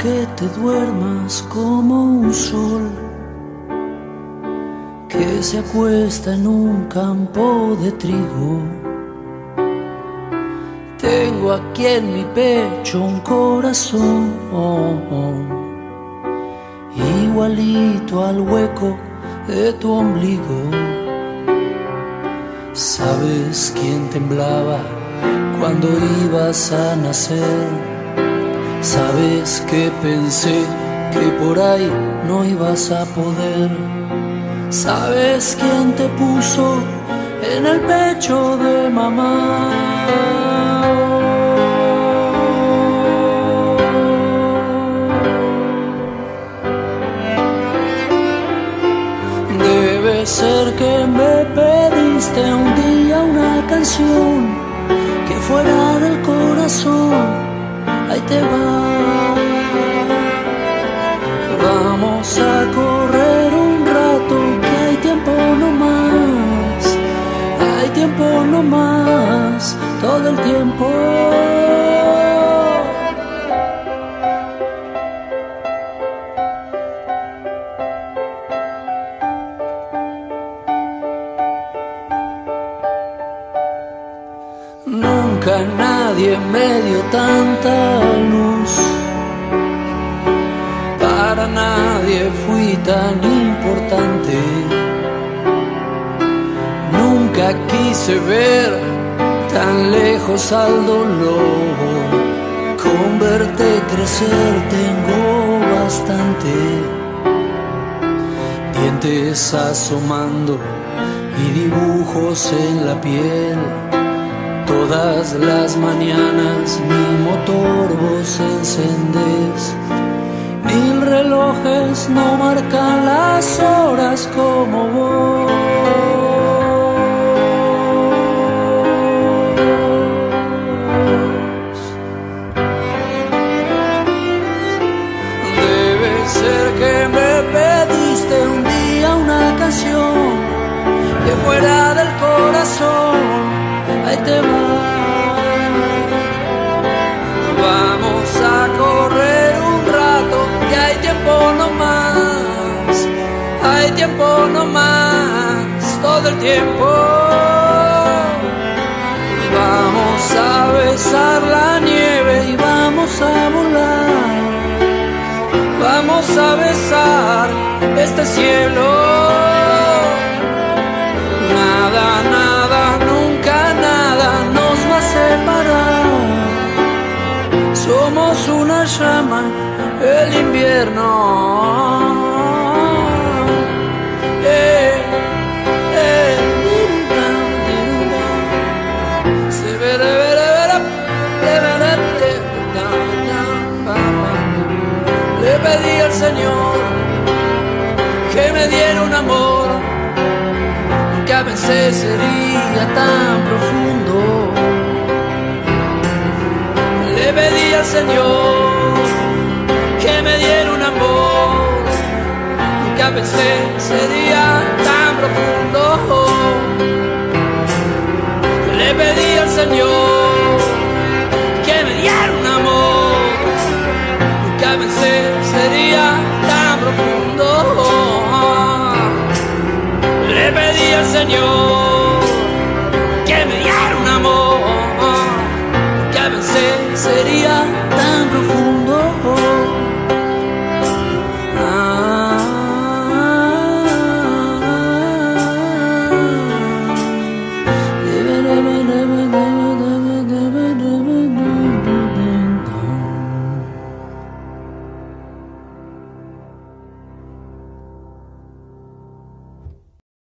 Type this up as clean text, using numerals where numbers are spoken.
que te duermas como un sol que se acuesta en un campo de trigo. Tengo aquí en mi pecho un corazón igualito al hueco de tu ombligo. ¿Sabes quién temblaba cuando ibas a nacer? ¿Sabes que pensé que por ahí no ibas a poder? ¿Sabes quién te puso en el pecho de mamá? Debe ser que me pediste un día una canción que fuera del corazón. Ahí te va. Vamos a correr un rato, que hay tiempo no más. Hay tiempo no más, todo el tiempo. Nunca nadie me dio tanta luz, para nadie fui tan importante. Nunca quise ver tan lejos al dolor. Con verte crecer tengo bastante. Dientes asomando y dibujos en la piel. Todas las mañanas mi motor vos encendés. 1000 relojes no marcan las horas como vos. Debe ser que me pediste un día una canción que fuera del corazón. Ahí te va. Vamos a correr un rato, que hay tiempo no más. Hay tiempo no más, todo el tiempo. Vamos a besar la nieve y vamos a volar. Vamos a besar este cielo. Nada, nada, nunca nada nos va a separar. Somos una llama, el invierno. Le pedí al Señor que me diera un amor que a veces sería tan profundo. Le pedí al Señor que me diera un amor que a veces sería tan profundo. Le pedí al Señor que me diera un amor que a veces sería tan profundo. Le pedí al Señor que me diera un amor que a veces sería